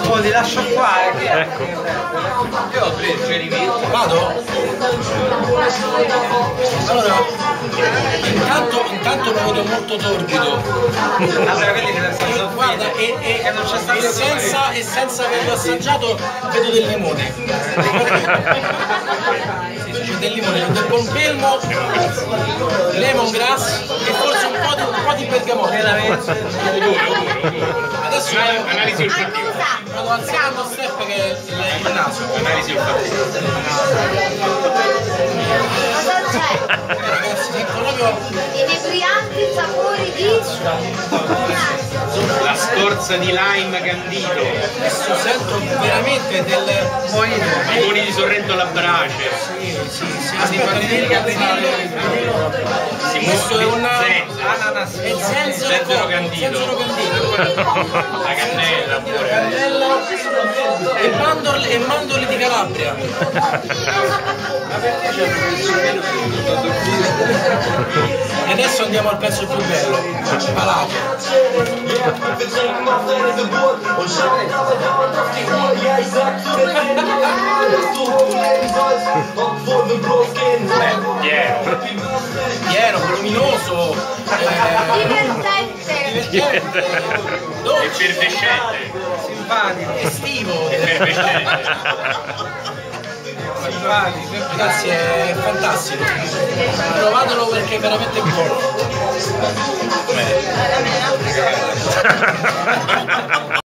Oh, ti lascio qua, Ecco. Io ho preso, c'è rivisto. Vado? Allora, intanto lo vedo molto torbido. Allora, quindi che senza Guarda, e senza averlo assaggiato vedo del limone. Sì, c'è del limone, c'è del confermo, lemongrass e forse un po' di bergamotto. Adesso Analisi olfattiva. vado al secondo step che è il naso. Analisi olfattiva. Ragazzi, sento proprio Inebrianti sapori di La scorza di lime candito. adesso sento veramente del Limoni di Sorrento alla brace. aspetta, questo è ananas. è il Zenzero zenzero candito. La cannella pure. cannella e mandorle di Calabria. E adesso andiamo al pezzo più bello, Malato. Pieno, voluminoso, divertente. dolce, Effervescente. Simpatico. estivo. Effervescente. Simpatico. Ragazzi, è fantastico. Provatelo perché è veramente buono.